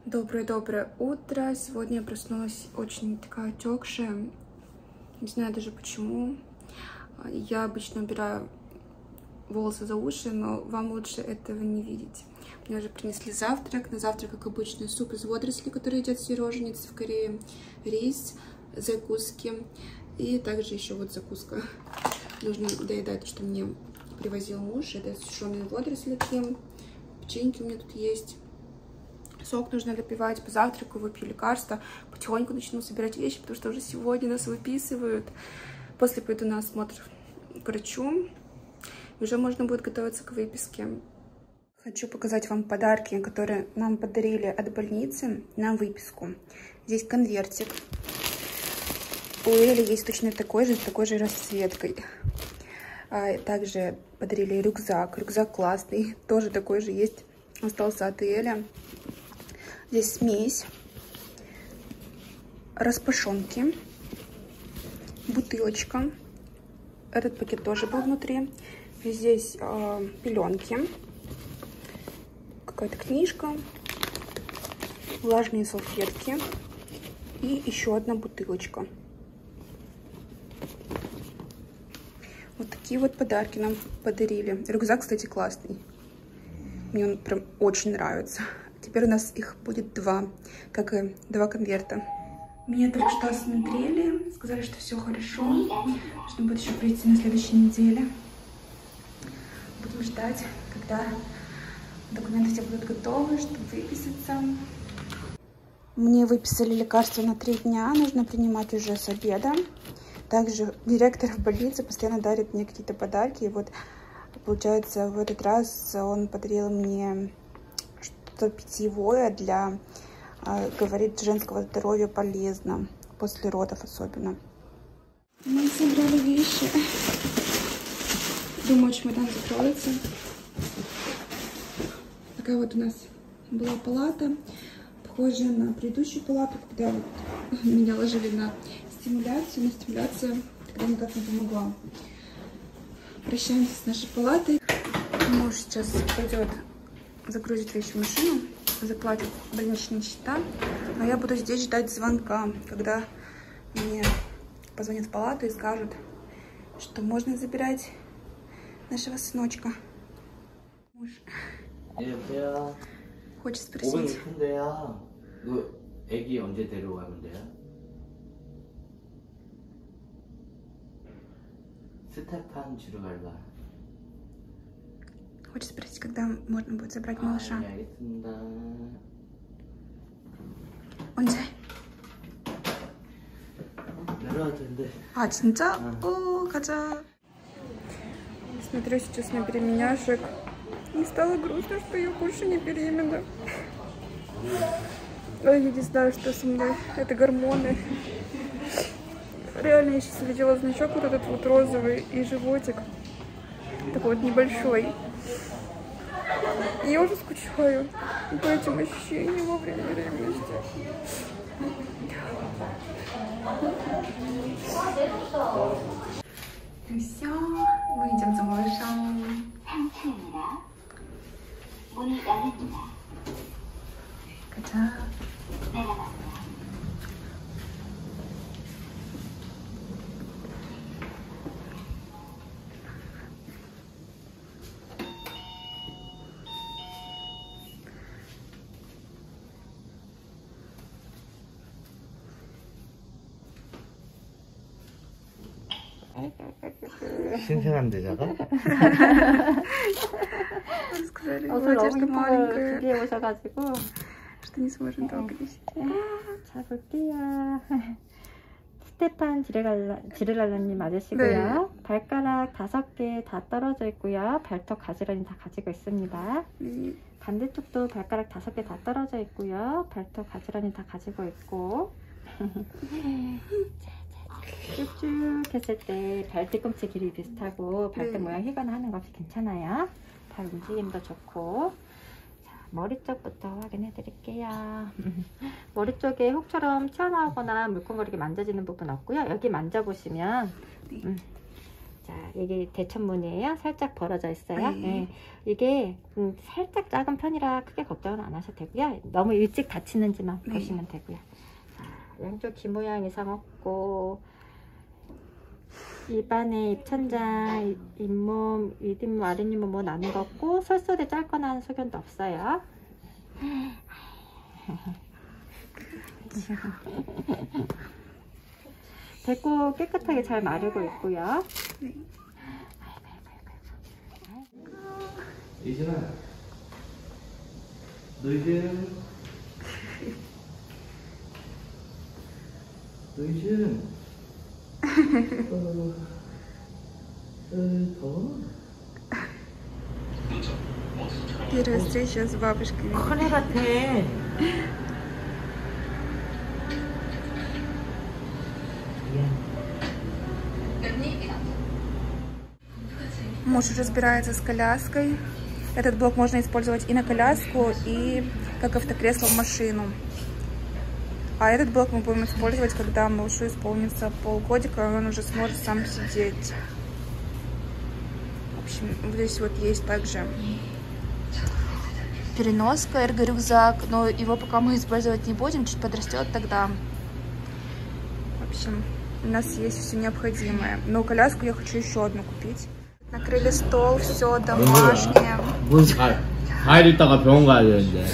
Доброе утро. Сегодня я проснулась очень такая отекшая. Не знаю даже почему. Я обычно убираю волосы за уши, но вам лучше этого не видеть. Мне уже принесли завтрак. На завтрак, как обычно, суп из водорослей, который едят все роженицы в Корее, рис, закуски и также еще вот закуска. Нужно доедать то, что мне привозил муж. Это сушеные водоросли такие. Печеньки у меня тут есть. Сок нужно допивать, по завтраку выпью лекарства, потихоньку начну собирать вещи, потому что уже сегодня нас выписывают. После пойду на осмотр к врачу, и уже можно будет готовиться к выписке. Хочу показать вам подарки, которые нам подарили от больницы на выписку. Здесь конвертик. У Эли есть точно такой же, с такой же расцветкой. Также подарили рюкзак. Рюкзак классный, тоже такой же есть, остался от Эли. Здесь смесь, распашонки, бутылочка. Этот пакет тоже был внутри. Здесь пеленки, какая-то книжка, влажные салфетки и еще одна бутылочка. Вот такие вот подарки нам подарили. Рюкзак, кстати, классный. Мне он прям очень нравится. Теперь у нас их будет два, как и два конверта. Меня только что осмотрели, сказали, что все хорошо. Нужно будет еще прийти на следующей неделе. Будем ждать, когда документы все будут готовы, чтобы выписаться. Мне выписали лекарства на 3 дня, нужно принимать уже с обеда. Также директор в больнице постоянно дарит мне какие-то подарки. И вот, получается, в этот раз он подарил мне что-то питьевое для, говорит, женского здоровья полезно, после родов особенно. Мы собрали вещи. Думаю, чемодан закроется. Такая вот у нас была палата, похожая на предыдущую палату, когда вот меня ложили на стимуляцию, но стимуляция тогда никак не помогла. Прощаемся с нашей палатой. Муж сейчас пойдет загрузить вещи в машину, заплатит больничные счета, но я буду здесь ждать звонка, когда мне позвонят в палату и скажут, что можно забирать нашего сыночка. Муж хочет спросить. 애기 언제 데려가면 돼요? 스테판 주러 갈라. Хочет спросить, когда можно будет забрать малыша. 알겠습니다. 언제? 내려와도 된대. А, 진짜? О, 가자. Смотрю сейчас на беременяшек. И стало грустно, что я больше не беременна. Ой, я не знаю, что со мной. Это гормоны. Реально, я сейчас увидела значок вот этот вот розовый и животик. Такой вот небольшой. Я уже скучаю по этим ощущениям во время беременности. Ну все, мы идем за малышом. 가자. 신생한 대자가? Сказали, 옷을 너무 что 이뻐 маленькая, 준비해 오셔가지고 что не сможем долго висеть. 자 볼게요. 스테판 지르랄라님 맞으시고요. 네. 발가락 5개 다 떨어져 있고요. 발톱 가지런히 다 가지고 있습니다. 반대쪽도 발가락 5개 다 떨어져 있고요. 발톱 가지런히 다 가지고 있고. 쭉쭉 했을 때 발 뒤꿈치 길이 비슷하고 발등 모양 휘거나 하는 거 없이 괜찮아요. 발 움직임도 좋고. 자, 머리 쪽부터 확인해 드릴게요. 머리 쪽에 혹처럼 튀어나오거나 물컹거리게 만져지는 부분 없고요. 여기 만져보시면 자, 이게 대천문이에요. 살짝 벌어져 있어요. 네. 네. 이게 살짝 작은 편이라 크게 걱정은 안 하셔도 되고요. 너무 일찍 닫히는지만 네. 보시면 되고요. 자, 양쪽 귀 모양 이상 없고 입안에 입천장, 잇몸, 윗잇몸, 아랫잇몸 뭐 나는 거 없고 솔솔이 짧거나 하는 소견도 없어요. 됐고 깨끗하게 잘 마르고 있고요. 이진아, 너 이제 더워? Первая встреча с бабушкой. 큰애 같아. Муж разбирается с коляской. Этот блок можно использовать и на коляску, и как автокресло в машину. А этот блок мы будем использовать, когда малышу исполнится полгодика, и он уже сможет сам сидеть. В общем, здесь вот есть также переноска, эрго-рюкзак, но его пока мы использовать не будем, чуть подрастет тогда. В общем, у нас есть все необходимое. Но коляску я хочу еще одну купить. Накрыли стол, все домашнее. 과일 있다가 병원 가야 되는데.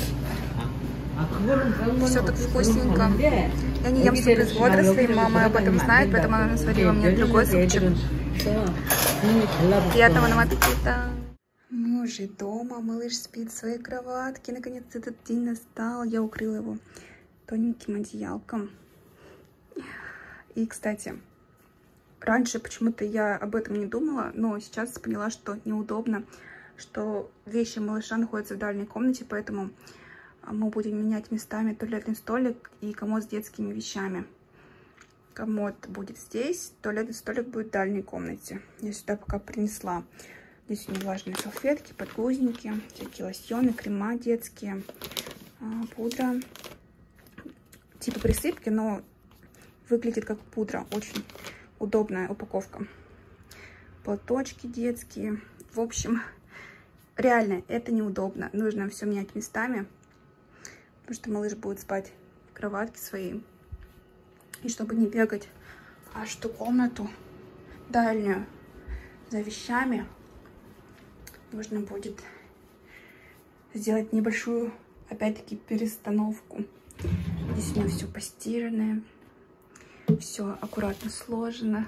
Все так вкусненько. Я не ем суп из водорослей, мама об этом знает, поэтому она сварила мне другой супчик. Приятного нам аппетита! Мы уже дома, малыш спит в своей кроватке. Наконец этот день настал. Я укрыла его тоненьким одеялком. И, кстати, раньше почему-то я об этом не думала, но сейчас поняла, что неудобно, что вещи малыша находятся в дальней комнате, поэтому мы будем менять местами туалетный столик и комод с детскими вещами. Комод будет здесь, туалетный столик будет в дальней комнате. Я сюда пока принесла. Здесь у меня влажные салфетки, подгузники, всякие лосьоны, крема детские, пудра. Типа присыпки, но выглядит как пудра. Очень удобная упаковка. Платочки детские. В общем, реально это неудобно. Нужно все менять местами. Потому что малыш будет спать в кроватке своей. И чтобы не бегать аж в ту комнату дальнюю за вещами, нужно будет сделать небольшую, опять-таки, перестановку. Здесь у меня все постиранное, все аккуратно сложено.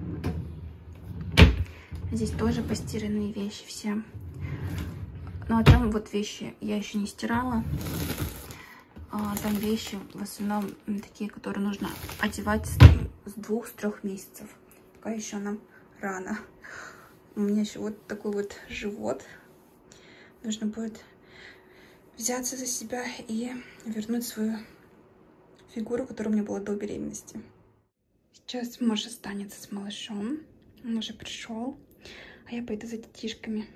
Здесь тоже постиранные вещи все. Ну а там вот вещи я еще не стирала. Там вещи в основном такие, которые нужно одевать с 2-3 месяцев. Пока еще нам рано. У меня еще вот такой вот живот. Нужно будет взяться за себя и вернуть свою фигуру, которая у меня была до беременности. Сейчас муж останется с малышом. Он уже пришел. А я пойду за детишками.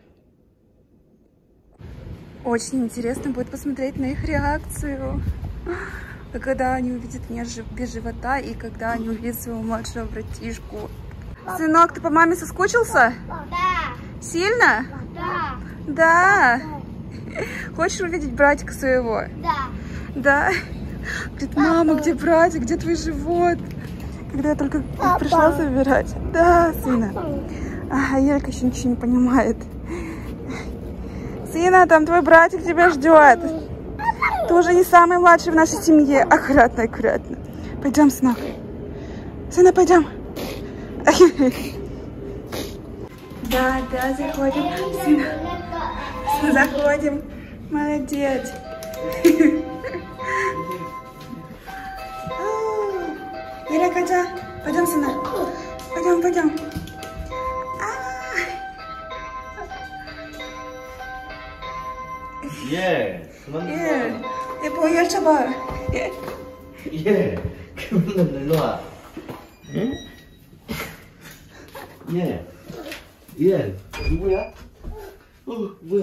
Очень интересно будет посмотреть на их реакцию, когда они увидят меня без живота и когда они увидят своего младшего братишку. Сынок, ты по маме соскучился? Да. Сильно? Да. Да. Хочешь увидеть братика своего? Да. Да. Говорит, мама, где братик, где твой живот? Когда я только пришла собирать. Да, сына. А Елька еще ничего не понимает. Сына, там твой братик тебя ждет. Ты уже не самый младший в нашей семье. Аккуратно, аккуратно. Пойдем, сынок. Сына, пойдем. Да, да, заходим. Сына, заходим. Молодец. Еля, Катя, пойдем, сына. Пойдем, пойдем. 예. 예. 예뻐, 열쳐봐. 예. 그러면 일로 와. 응? 예. 예. 누구야? 뭐야?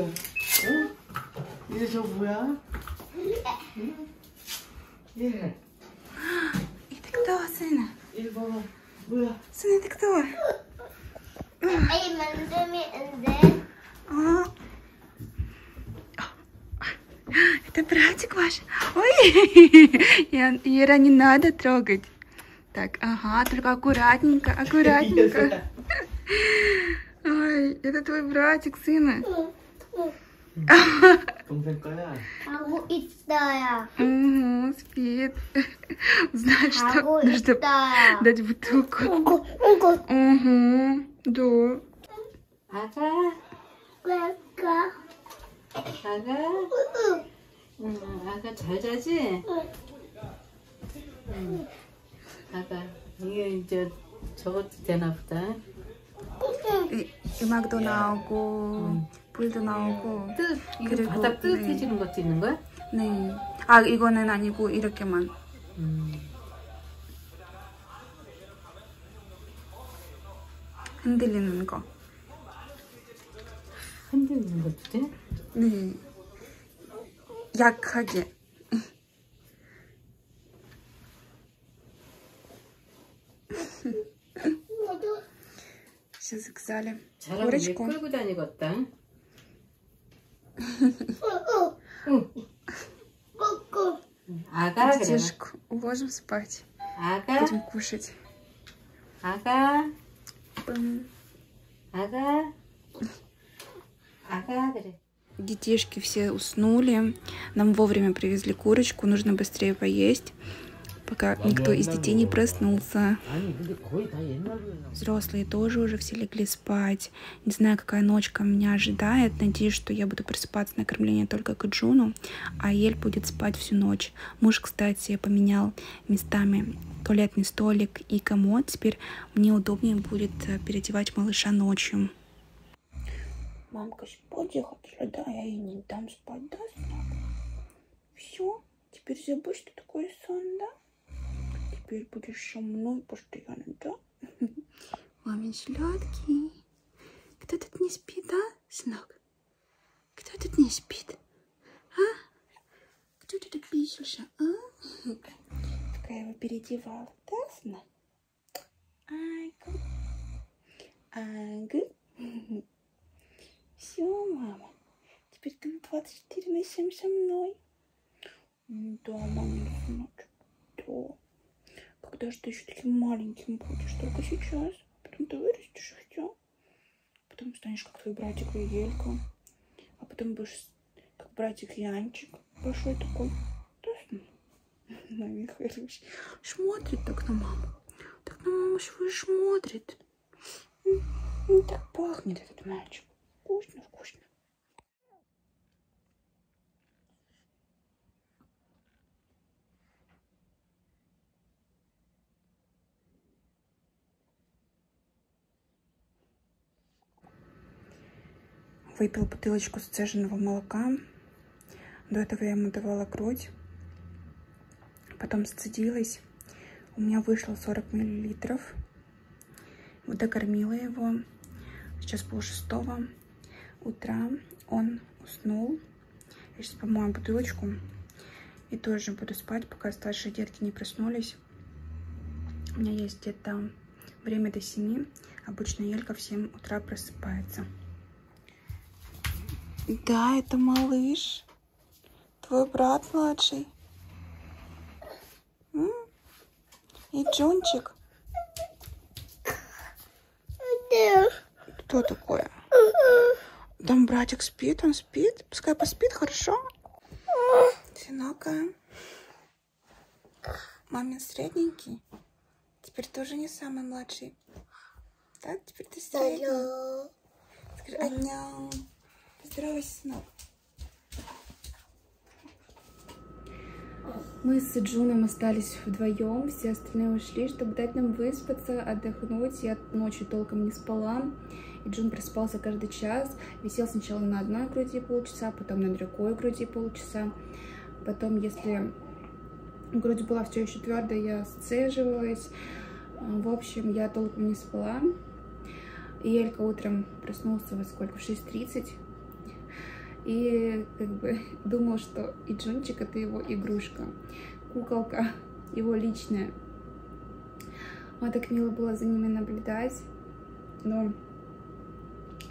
얘 저 뭐야? 응? 예. Это кто, сына? 이리 봐봐. 뭐야? Сына, это кто? Это братик ваш? Ой, Ира, не надо трогать. Так, ага, только аккуратненько, аккуратненько. Ой, это твой братик, сына. 하고 있어요. Угу, спит. Знаешь, что 하고 нужно 있어요. дать бутылку. Угу. Угу, да. 아가, 왜까? 아가, 아가 잘 자지? 아가, 이게 이제 저것도 되나 보다. 이 음악도 나오고, 불도 나오고. 이거 그리고, 바닥 뜨뜻해지는 것도 있는 거야? 네. 아, 이거는 아니고 이렇게만. 흔들리는 거. 흔들리는 것도 돼? 네. 약하게. Сейчас заказали 잘하면 얘 курочку. 끌고 다니겠다. 꾹꾹. 아가 그래. Детишку уложим спать. 아가, Будем кушать. 아가, Пым. 아가, 아가 그래. Детишки все уснули. Нам вовремя привезли курочку. Нужно быстрее поесть, пока никто из детей не проснулся. Взрослые тоже уже все легли спать. Не знаю, какая ночка меня ожидает. Надеюсь, что я буду просыпаться на кормление только к Джуну, а Ель будет спать всю ночь. Муж, кстати, поменял местами туалетный столик и комод. Теперь мне удобнее будет переодевать малыша ночью. Мамка спать захотела, да? Я ей не дам спать, да, сынок? Все? Теперь забудь, что такое сон, да? Теперь будешь со мной постоянно, да? Мамин сладкий. Кто тут не спит, да, сынок? Кто тут не спит? А? Кто тут обиделся, а? Пока я его переодевала, да, сынок? Айгу. Айгу. Все, мама. Теперь ты 24/7 со мной. Да, мамин сыночек, да. Когда же ты еще таким маленьким будешь? Только сейчас. Потом ты вырастешь, и все. Потом станешь как твой братик и Елька. А потом будешь как братик Янчик. Большой такой. Да, маме хороший. Смотрит так на маму. Так на маму свою смотрит. Так пахнет этот мальчик. Вкусно, вкусно. Выпил бутылочку сцеженного молока. До этого я ему давала грудь. Потом сцедилась. У меня вышло 40 мл. Вот докормила его. Сейчас 5:30 утра. Он уснул. Я сейчас помою бутылочку. И тоже буду спать, пока старшие детки не проснулись. У меня есть где-то время до 7. Обычно Елька в 7 утра просыпается. Да, это малыш. Твой брат младший. И Джунчик. Кто такое? Там братик спит, он спит. Пускай поспит, хорошо? Сынок, а? Мамин средненький. Теперь тоже не самый младший. Так, теперь ты средний. Скажи, аньян. Поздоровайся, сынок. Мы с Джуном остались вдвоем, все остальные ушли, чтобы дать нам выспаться, отдохнуть. Я ночью толком не спала, и Джун просыпался каждый час. Висел сначала на одной груди полчаса, потом на другой груди полчаса. Потом, если грудь была все еще твердая, я сцеживалась. В общем, я толком не спала. И Элька утром проснулся во сколько? В 6:30. И как бы думал, что и Джунчик — это его игрушка, куколка, его личная. Вот так мило было за ними наблюдать. Но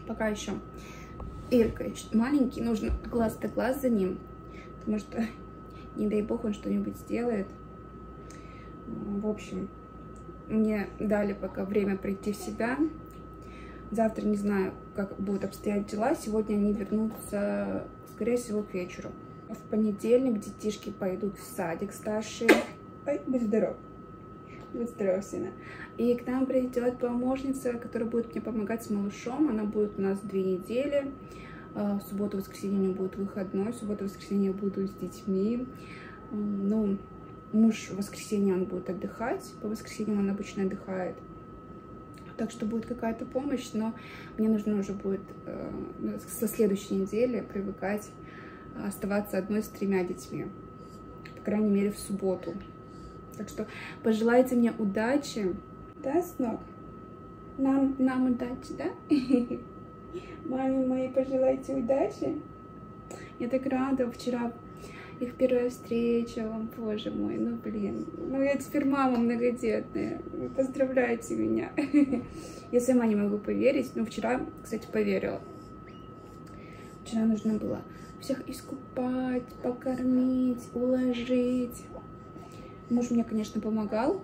Пока еще Элька маленький, нужно глаз да глаз за ним, потому что, не дай бог, он что-нибудь сделает. В общем, мне дали пока время прийти в себя. Завтра не знаю, как будут обстоять дела. Сегодня они вернутся, скорее всего, к вечеру. В понедельник детишки пойдут в садик старшие. Ой, будь здоров. Будь здоров, сына. И к нам придет помощница, которая будет мне помогать с малышом. Она будет у нас 2 недели. В субботу, воскресенье у нее будет выходной. В субботу, воскресенье я буду с детьми. Ну, муж в воскресенье он будет отдыхать. По воскресеньям он обычно отдыхает. Так что будет какая-то помощь, но мне нужно уже будет со следующей недели привыкать оставаться одной с 3 детьми. По крайней мере, в субботу. Так что пожелайте мне удачи. Да, сынок? Нам удачи, да? Маме моей пожелайте удачи. Я так рада. Вчера их первая встреча. Боже мой, ну блин. Ну я теперь мама многодетная. Поздравляйте меня. Я сама не могу поверить. Но вчера, кстати, поверила. Вчера нужно было всех искупать, покормить, уложить. Муж мне, конечно, помогал.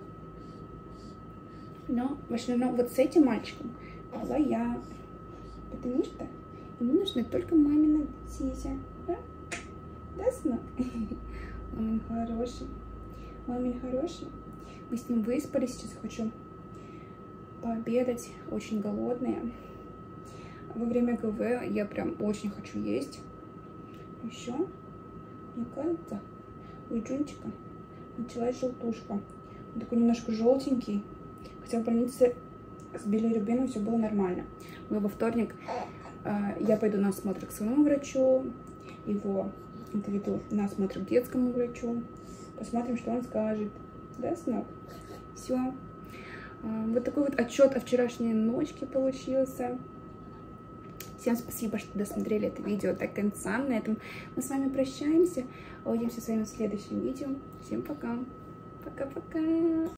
Но в основном вот с этим мальчиком была я. Потому что ему нужна только мамина сися. Да? Да, сынок? Мамин хороший. Мамин хороший. Мы с ним выспались. Сейчас хочу пообедать. Очень голодная. Во время ГВ я прям очень хочу есть. Еще, мне кажется, у Джунчика началась желтушка. Он такой немножко желтенький. Хотя в больнице с билирубином все было нормально. Но во вторник я пойду на осмотр к своему врачу. Его отведу на осмотр к детскому врачу. Посмотрим, что он скажет. Да, сынок? Все. Вот такой вот отчет о вчерашней ночке получился. Всем спасибо, что досмотрели это видео до конца. На этом мы с вами прощаемся. Увидимся с вами в следующем видео. Всем пока. Пока-пока.